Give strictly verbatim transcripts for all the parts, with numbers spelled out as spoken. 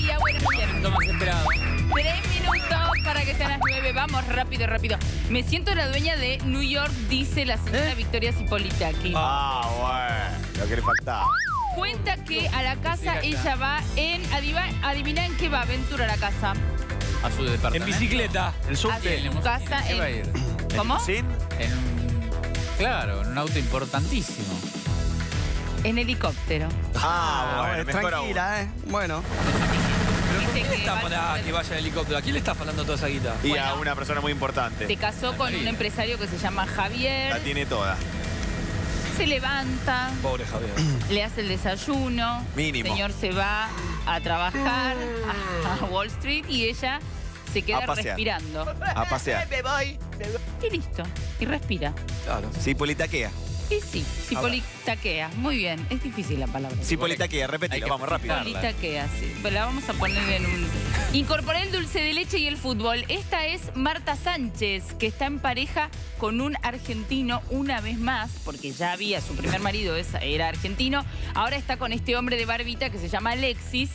día. Bueno, muy bien. Momento más esperado. Tres minutos para que sean las nueve. Vamos, rápido, rápido. Me siento la dueña de New York, dice la señora ¿Eh? Victoria Cipolitaki. Ah, bueno, lo que le faltaba. Cuenta que a la casa ella va en... Adivina, adivina en qué va Ventura a la casa. A su departamento. En bicicleta. El A subte. su casa ¿Qué va a en... ir? ¿Cómo? ¿Sin? En un... Claro, en un auto importantísimo. En helicóptero. Ah, bueno, mejor aún. tranquila, ¿eh? Bueno. Dice ¿Quién que está va a para ser- que vaya en helicóptero? ¿A quién le está faltando toda esa guita? Y Bueno. a una persona muy importante. Se casó con un empresario que se llama La Javier. tiene toda. Se levanta, Pobre Javier. le hace el desayuno. Mínimo. El señor se va a trabajar a Wall Street y ella se queda A pasear. respirando. A pasear. Me voy. Y listo. Y respira. Claro. Sí, politaquea. Y sí, cipolitaquea. Muy bien. Es difícil la palabra. Sí, politaquea, Hay repetilo, que vamos, rápido. explicarla. Cipolitaquea, sí. Bueno, la vamos a poner en un... Incorporé el dulce de leche y el fútbol. Esta es Marta Sánchez, que está en pareja con un argentino una vez más, porque ya había, su primer marido era argentino. Ahora está con este hombre de barbita que se llama Alexis.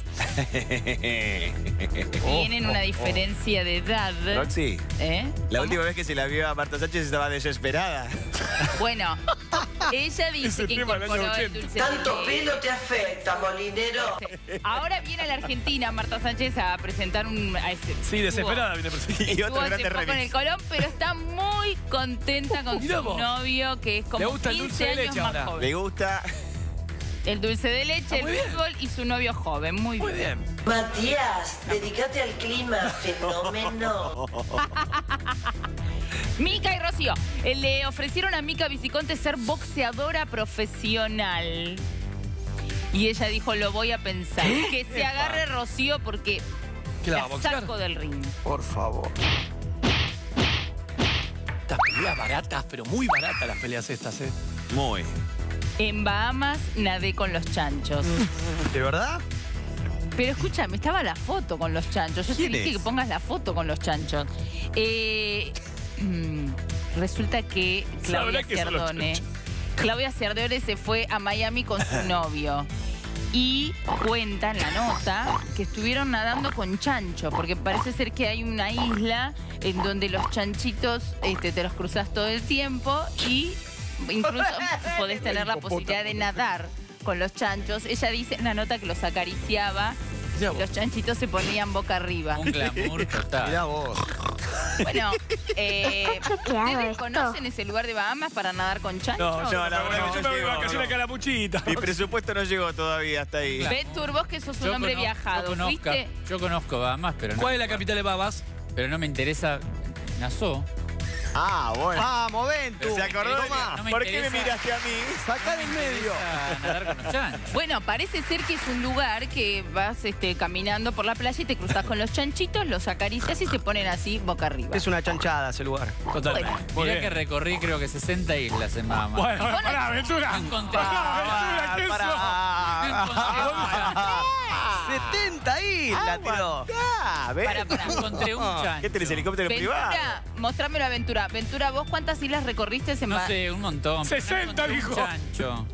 Tienen una diferencia de edad. Roxy, ¿Eh? la ¿Cómo? última vez que se la vio a Marta Sánchez estaba desesperada. Bueno, ella dice Ese que tema del año incorporó el ochenta. dulce de Tanto leche. pelo te afecta, molinero. Ahora viene a la Argentina Marta Sánchez a presentar un... a ese- Sí, desesperada viene persiguiendo. Y Estuvo otro hace grande poco en el remix. Colón, pero está muy contenta con Mirá su vos. novio, que es Le como gusta el quince dulce de años leche más ahora. joven. Le gusta. El dulce de leche, Ah, el muy bien. fútbol y su novio joven. Muy, Muy bien. bien. Matías, dedícate al clima, fenómeno. Mica y Rocío. eh, Le ofrecieron a Mica Viciconte ser boxeadora profesional. Y ella dijo, lo voy a pensar. Que se agarre Rocío porque ¿Qué la va la a boxear? saco del ring. Por favor. Estas peleas baratas, pero muy baratas las peleas estas, ¿eh? Muy. En Bahamas nadé con los chanchos. ¿De verdad? Pero escúchame, estaba la foto con los chanchos. Yo te ¿Quién dije es? que pongas la foto con los chanchos. Eh, mm, resulta que Claudia Sabrá qué son los Ciardone... chanchos. Claudia Ciardone se fue a Miami con su novio. Y cuenta en la nota que estuvieron nadando con chancho, porque parece ser que hay una isla en donde los chanchitos este, te los cruzas todo el tiempo y incluso podés tener la posibilidad de nadar con los chanchos. Ella dice en la nota que los acariciaba y los chanchitos se ponían boca arriba. Un glamour total. Mirá vos. Bueno, eh, ¿ustedes conocen ese lugar de Bahamas para nadar con chanchos? No, No, la verdad que yo yo me voy de llego, vacaciones a no. Calamuchita. Mi presupuesto no llegó todavía hasta ahí. Betur, vos que sos un Yo hombre cono- viajado, yo conozco, ¿fuiste? yo conozco Bahamas, pero no, ¿Cuál es la capital de Babas? pero no me interesa Nassau. Ah, bueno. Vamos, Ventu. ¿Se acordó? de Toma. mí? No me ¿Por qué me interesa. miraste a mí? Sacá del medio. A nadar con los chanchos. Bueno, parece ser que es un lugar que vas este, caminando por la playa y te cruzas con los chanchitos, los acaricias y se ponen así boca arriba. Es una chanchada ese lugar. Totalmente. Muy Mirá que bien. recorrí creo que sesenta islas en Bahamas. Bueno, bueno, pará, Aventura. Encontré. Pará, Aventura, ¿qué Pará. setenta islas, Ah, tiró. Ah, ¿ves? Para, para. Encontré un chancho. ¿Qué tenés, helicóptero privado? Ventura, mostrame la aventura. Ventura, ¿vos cuántas islas recorriste en No Ba- sé, un montón. pero no sesenta, encontré un dijo. chancho.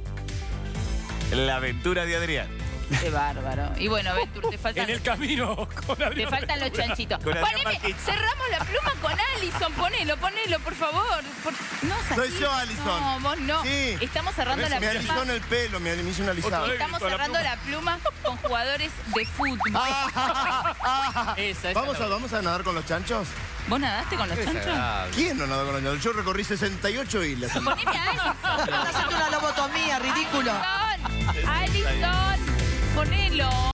La aventura de Adrián. Qué bárbaro. Y bueno, Ventura, te faltan, En el camino con te Adrián. faltan los chanchitos. Con Adrián Poneme, Marquich. cerramos la pluma con Alison. Ponelo, ponelo, por favor. Por- No, Soy Santi, yo, Alison. No, vos no. Sí. Estamos cerrando la Me pluma. alisó en el pelo, me me hizo un alisado. Otro Estamos Con la cerrando pluma. la pluma con jugadores de fútbol. Esa, esa ¿Vamos la- a, ¿Vamos a nadar con los chanchos? ¿Vos nadaste con los Es chanchos? agradable. ¿Quién no nadó con los chanchos? Yo recorrí sesenta y ocho islas. Poneme a Alison. Estás haciendo una lobotomía, ridículo. Alison, Alison, ponelo.